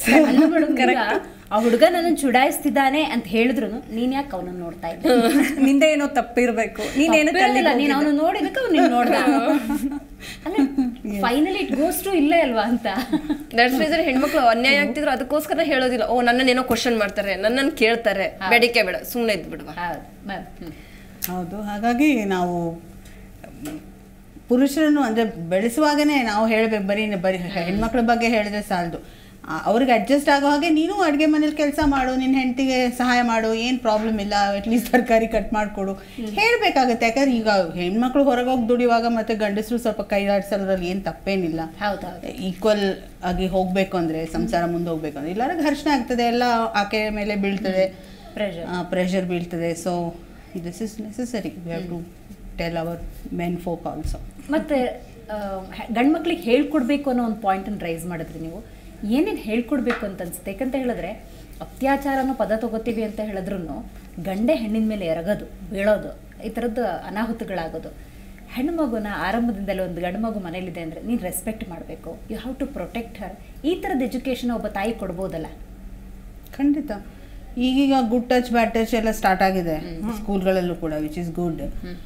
ಆ ಹುಡುಗ ನನ್ನ ಚುಡಾಯಿಸ್ತಿದ್ದಾನೆ ಅಂತ ಹೇಳಿದ್ರು ನೀನ್ ಯಾಕೆ ಅವನನ್ನ ನೋಡ್ತಾ ಇದ್ದ, ನಿಂದೆ ಏನೋ ತಪ್ಪಿರ್ಬೇಕು, ನೀನೇನು ನೀನ್ ಅವನು ನೋಡಿದಕ್ಕೆ ಅವ್ನು ನೀನ್ ನೋಡ್ದ. ಫೈನಲಿ ಇಟ್ ಗೋಸ್ ಟು ಇಲ್ಲೇ ಅಲ್ವಾ ಅಂತ. ದಟ್ಸ್ ರೀಸನ್ ಹೆಣ್ಮಕ್ಳು ಅನ್ಯಾಯ ಆಗ್ತಿದ್ರು ಅದಕ್ಕೋಸ್ಕರ ಹೇಳೋದಿಲ್ಲ, ಓ ನನ್ನನ್ನೇನೋ ಕ್ವಶನ್ ಮಾಡ್ತಾರೆ, ನನ್ನನ್ನು ಕೇಳ್ತಾರೆ, ಬೇಡಿಕೆ ಬೇಡ ಸುಮ್ಮನೆ ಇದ್ ಬಿಡುವ. ಹೌದು. ಹಾಗಾಗಿ ನಾವು ಪುರುಷರನ್ನು ಅಂದರೆ ಬೆಳೆಸುವಾಗನೇ ನಾವು ಹೇಳಬೇಕು, ಬರೀ ಹೆಣ್ಮಕ್ಳ ಬಗ್ಗೆ ಹೇಳಿದ್ರೆ ಸಾಲದು. ಅವ್ರಿಗೆ ಅಡ್ಜಸ್ಟ್ ಆಗೋ ಹಾಗೆ ನೀನು ಅಡುಗೆ ಮನೇಲಿ ಕೆಲಸ ಮಾಡು, ನಿನ್ನ ಹೆಂಡತಿಗೆ ಸಹಾಯ ಮಾಡು, ಏನು ಪ್ರಾಬ್ಲಮ್ ಇಲ್ಲ, ಅಟ್ಲೀಸ್ಟ್ ತರಕಾರಿ ಕಟ್ ಮಾಡಿಕೊಡು ಹೇಳಬೇಕಾಗುತ್ತೆ. ಯಾಕಂದ್ರೆ ಈಗ ಹೆಣ್ಮಕ್ಳು ಹೊರಗೆ ಹೋಗಿ ದುಡಿಯುವಾಗ ಮತ್ತು ಗಂಡಸರು ಸ್ವಲ್ಪ ಕೈಲಾಡಿಸೋದ್ರಲ್ಲಿ ಏನು ತಪ್ಪೇನಿಲ್ಲ. ಈಕ್ವಲ್ ಆಗಿ ಹೋಗಬೇಕು ಅಂದರೆ, ಸಂಸಾರ ಮುಂದೆ ಹೋಗ್ಬೇಕು ಅಂದರೆ ಎಲ್ಲರೂ ಘರ್ಷಣೆ ಆಗ್ತದೆ, ಎಲ್ಲ ಆಕೆ ಮೇಲೆ ಬೀಳ್ತದೆ, ಪ್ರೆಷರ್ ಬೀಳ್ತದೆ. So this is necessary, we have to tell our men folk also. ಮತ್ತು ಗಂಡ್ಮಕ್ಳಿಗೆ ಹೇಳ್ಕೊಡ್ಬೇಕು ಅನ್ನೋ ಒಂದು ಪಾಯಿಂಟನ್ನು ರೈಸ್ ಮಾಡಿದ್ರಿ ನೀವು. ಏನೇನು ಹೇಳ್ಕೊಡ್ಬೇಕು ಅಂತ ಅನ್ಸುತ್ತೆ? ಯಾಕಂತ ಹೇಳಿದ್ರೆ ಅತ್ಯಾಚಾರ ಅನ್ನೋ ಪದ ತಗೋತೀವಿ ಅಂತ ಹೇಳಿದ್ರು ಗಂಡೆ ಹೆಣ್ಣಿನ ಮೇಲೆ ಎರಗೋದು, ಬೀಳೋದು, ಈ ಥರದ್ದು ಅನಾಹುತಗಳಾಗೋದು. ಹೆಣ್ಣು ಮಗುನ ಆರಂಭದಿಂದಲೇ ಒಂದು ಗಂಡು ಮಗು ಮನೇಲಿದೆ ಅಂದರೆ ನೀನು ರೆಸ್ಪೆಕ್ಟ್ ಮಾಡಬೇಕು, you have to protect her. ಈ ಥರದ ಎಜುಕೇಷನ್ ಒಬ್ಬ ತಾಯಿ ಕೊಡ್ಬೋದಲ್ಲ? ಖಂಡಿತ. ಈಗೀಗ ಗುಡ್ ಟಚ್ ಬ್ಯಾಡ್ ಟಚ್ ಎಲ್ಲ ಸ್ಟಾರ್ಟ್ ಆಗಿದೆ ಸ್ಕೂಲ್ಗಳಲ್ಲೂ ಕೂಡ, ವಿಚ್ ಇಸ್ ಗುಡ್.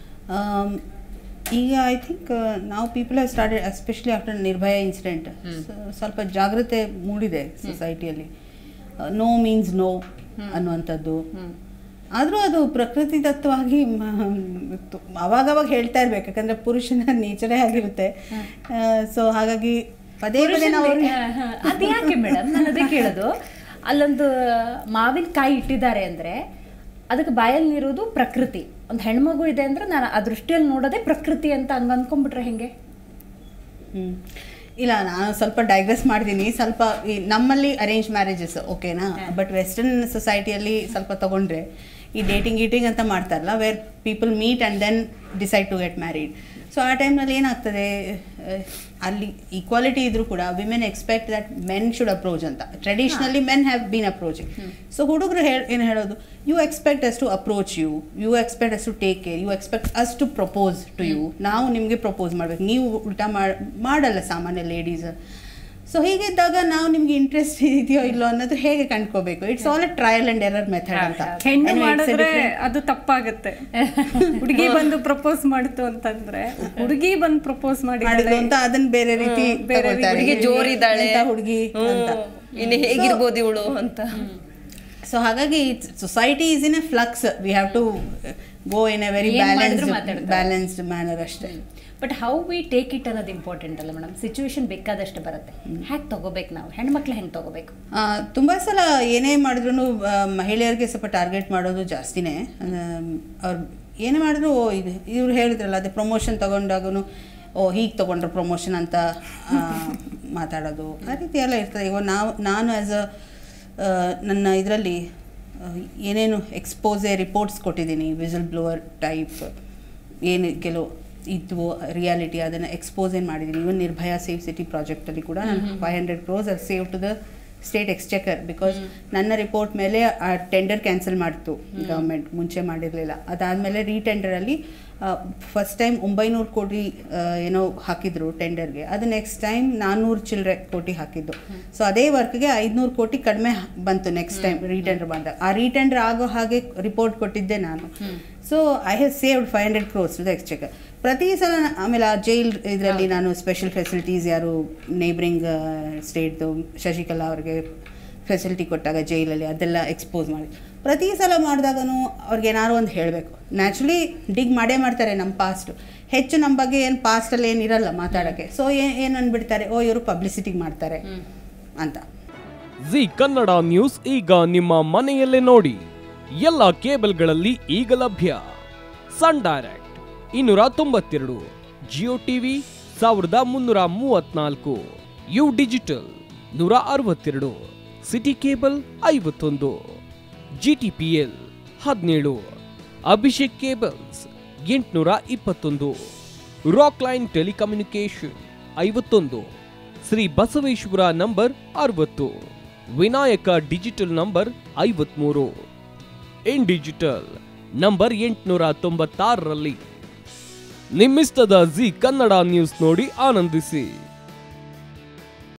ಈಗ ಐ ಥಿಂಕ್ ನಾವು people have started, especially after Nirbhaya incident, ಸ್ವಲ್ಪ ಜಾಗ್ರತೆ ಮೂಡಿದೆ ಸೊಸೈಟಿಯಲ್ಲಿ. ನೋ ಮೀನ್ಸ್ ನೋ ಅನ್ನುವಂಥದ್ದು. ಆದರೂ ಅದು ಪ್ರಕೃತಿ ದತ್ತವಾಗಿ ಅವಾಗವಾಗ ಹೇಳ್ತಾ ಇರ್ಬೇಕು, ಯಾಕಂದರೆ ಪುರುಷನ ನೇಚರೇ ಆಗಿರುತ್ತೆ. ಸೊ ಹಾಗಾಗಿ ಪದೇ ಪದೇ ನಾವು ಅದು ಯಾಕೆ ಮೇಡಮ್, ನಾನು ಅದೇ ಕೇಳೋದು. ಅಲ್ಲೊಂದು ಮಾವಿನಕಾಯಿ ಇಟ್ಟಿದ್ದಾರೆ ಅಂದರೆ ಅದಕ್ಕೆ ಬಾಯಲ್ಲಿ ಇರೋದು ಪ್ರಕೃತಿ. ಒಂದು ಹೆಣ್ಮಗು ಇದೆ ಅಂದರೆ ನಾನು ಆ ದೃಷ್ಟಿಯಲ್ಲಿ ನೋಡೋದೇ ಪ್ರಕೃತಿ ಅಂತ ಅಂದ್ಕೊಂಡ್ಬಿಟ್ರೆ ಹೆಂಗೆ? ಇಲ್ಲ, ನಾನು ಸ್ವಲ್ಪ ಡೈಗ್ರೆಸ್ ಮಾಡ್ತೀನಿ. ಸ್ವಲ್ಪ ನಮ್ಮಲ್ಲಿ ಅರೇಂಜ್ ಮ್ಯಾರೇಜಸ್ ಓಕೆನಾ, ಬಟ್ ವೆಸ್ಟರ್ನ್ ಸೊಸೈಟಿಯಲ್ಲಿ ಸ್ವಲ್ಪ ತಗೊಂಡ್ರೆ ಈ ಡೇಟಿಂಗ್ ಗೀಟಿಂಗ್ ಅಂತ ಮಾಡ್ತಾರಲ್ಲ, where people meet and then decide to get married. So ಆ ಟೈಮ್ನಲ್ಲಿ ಏನಾಗ್ತದೆ, ಅಲ್ಲಿ ಈಕ್ವಾಲಿಟಿ ಇದ್ರೂ ಕೂಡ women expect that men should approach ಅಂತ. Traditionally men have been approaching. So ಹುಡುಗರು ಏನು ಹೇಳೋದು, you expect us to approach you, you expect us to take care, you expect us to propose to you. ನಾವು ನಿಮಗೆ propose ಮಾಡಬೇಕು, ನೀವು ಉಲ್ಟಾ ಮಾಡಲ್ಲ ಸಾಮಾನ್ಯ ಲೇಡೀಸ್. ಸೊ ಹೀಗಿದ್ದಾಗ ನಾವು ನಿಮ್ಗೆ ಇಂಟ್ರೆಸ್ಟ್ ಇದೆಯೋ ಇಲ್ಲೋ ಅನ್ನೋದು ಹೇಗೆ ಕಂಡ್ಕೋಬೇಕು? It's all a trial and error method ಅಂತ. ಹೆಣ್ಣು ಮಾಡಿದ್ರೆ ಅದು ತಪ್ಪಾಗುತ್ತೆ. ಹುಡುಗಿ ಬಂದು ಪ್ರಪೋಸ್ ಮಾಡಿತು ಅಂತಂದ್ರೆ, ಹುಡುಗಿ ಬಂದು ಪ್ರಪೋಸ್ ಮಾಡಿದ್ರು ಅಂತ ಅದನ್ನ ಬೇರೆ ರೀತಿ ಹುಡುಗಿ ಜೋರಿದ್ದಾಳೆ, ಹುಡುಗಿ ಇನ್ನು ಹೇಗಿರ್ಬೋದು ಇವಳು ಅಂತ. ಸೊ ಹಾಗಾಗಿ society is in a flux, we have to go in a very balanced manner ಅಷ್ಟೇ. But how we take it ಅನ್ನೋದು ಇಂಪಾರ್ಟೆಂಟ್ ಅಲ್ಲ ಮೇಡಮ್? ಸಿಚುವೇಶನ್ ಬೇಕಾದಷ್ಟು ಬರುತ್ತೆ, ಹ್ಯಾಗೆ ತಗೋಬೇಕು ನಾವು? ಹೆಣ್ಮಕ್ಳು ಹೆಂಗೆ ತಗೋಬೇಕು? ತುಂಬ ಸಲ ಏನೇ ಮಾಡಿದ್ರು ಮಹಿಳೆಯರಿಗೆ ಸ್ವಲ್ಪ ಟಾರ್ಗೆಟ್ ಮಾಡೋದು ಜಾಸ್ತಿನೇ. ಅವ್ರು ಏನೇ ಮಾಡಿದ್ರು ಇವ್ರು ಹೇಳಿದ್ರಲ್ಲ, ಅದೇ ಪ್ರಮೋಷನ್ ತೊಗೊಂಡಾಗೂ ಹೀಗೆ ತೊಗೊಂಡ್ರೆ ಪ್ರಮೋಷನ್ ಅಂತ ಮಾತಾಡೋದು, ಆ ರೀತಿ ಎಲ್ಲ ಇರ್ತದೆ. ಈಗ ನಾನು ಆ್ಯಸ್ ನನ್ನ ಇದರಲ್ಲಿ ಏನೇನು ಎಕ್ಸ್ಪೋಸೆ ರಿಪೋರ್ಟ್ಸ್ ಕೊಟ್ಟಿದ್ದೀನಿ, ವಿಸಲ್ ಬ್ಲೋವರ್ ಟೈಪ್ ಏನು ಕೆಲವು ಇದ್ವು ರಿಯಾಲಿಟಿ, ಅದನ್ನು ಎಕ್ಸ್ಪೋಸ್ ಏನು ಮಾಡಿದ್ದೀನಿ. ಇವನ್ ನಿರ್ಭಯ ಸೇಫ್ ಸಿಟಿ ಪ್ರಾಜೆಕ್ಟಲ್ಲಿ ಕೂಡ ನಾನು 500 crores ಅದು save to the state exchequer. Because ನನ್ನ ರಿಪೋರ್ಟ್ ಮೇಲೆ ಆ ಟೆಂಡರ್ ಕ್ಯಾನ್ಸಲ್ ಮಾಡಿತು ಗೌರ್ಮೆಂಟ್, ಮುಂಚೆ ಮಾಡಿರಲಿಲ್ಲ. ಅದಾದಮೇಲೆ ರೀಟೆಂಡರಲ್ಲಿ ಫಸ್ಟ್ ಟೈಮ್ 900 ಕೋಟಿ ಏನೋ ಹಾಕಿದ್ರು ಟೆಂಡರ್ಗೆ, ಅದು ನೆಕ್ಸ್ಟ್ ಟೈಮ್ 400 ಚಿಲ್ಲರೆ ಕೋಟಿ ಹಾಕಿದ್ದು. ಸೊ ಅದೇ ವರ್ಕ್ಗೆ 500 ಕೋಟಿ ಕಡಿಮೆ ಬಂತು ನೆಕ್ಸ್ಟ್ ಟೈಮ್ ರೀಟೆಂಡರ್ ಬಂದಾಗ. ಆ ರೀಟೆಂಡರ್ ಆಗೋ ಹಾಗೆ ರಿಪೋರ್ಟ್ ಕೊಟ್ಟಿದ್ದೆ ನಾನು. So I have saved 500 crores to the exchequer ಪ್ರತಿ ಸಲ. ಆಮೇಲೆ ಆ ಜೈಲ್ ಇದರಲ್ಲಿ ನಾನು ಸ್ಪೆಷಲ್ ಫೆಸಿಲಿಟೀಸ್, ಯಾರು ನೇಬರಿಂಗ್ ಸ್ಟೇಟ್ದು ಶಶಿಕಲಾ ಅವ್ರಿಗೆ ಫೆಸಿಲಿಟಿ ಕೊಟ್ಟಾಗ ಜೈಲಲ್ಲಿ ಅದೆಲ್ಲ ಎಕ್ಸ್ಪೋಸ್ ಮಾಡಿ ಪ್ರತಿ ಸಲ ಮಾಡಿದಾಗೂ ಅವ್ರಿಗೆ ಏನಾದ್ರು ಒಂದು ಹೇಳಬೇಕು. ನ್ಯಾಚುರಲಿ ಡಿಗ್ ಮಾಡೇ ಮಾಡ್ತಾರೆ ನಮ್ಮ ಪಾಸ್ಟು, ಹೆಚ್ಚು ನಮ್ಮ ಬಗ್ಗೆ ಏನು ಪಾಸ್ಟಲ್ಲಿ ಏನಿರಲ್ಲ ಮಾತಾಡೋಕ್ಕೆ. ಸೊ ಏನು ಅಂದ್ಬಿಡ್ತಾರೆ, ಓ ಇವರು ಪಬ್ಲಿಸಿಟಿಗೆ ಮಾಡ್ತಾರೆ ಅಂತ. ಜಿ ಕನ್ನಡ ನ್ಯೂಸ್ ಈಗ ನಿಮ್ಮ ಮನೆಯಲ್ಲೇ ನೋಡಿ. ಎಲ್ಲ ಕೇಬಲ್ಗಳಲ್ಲಿ ಈಗ ಲಭ್ಯ. Sun Direct 292, Jio TV 1334, U Digital 162, City Cable 51, GTPL 17, Abhishek cables 821, Rock Line telecommunication 51, Shri Basaveshwara number 60, Vinayaka digital number 53, in digital number 896ರಲ್ಲಿ. ನಿಮ್ಮಿಷ್ಟದ ಜಿ ಕನ್ನಡ ನ್ಯೂಸ್ ನೋಡಿ ಆನಂದಿಸಿ.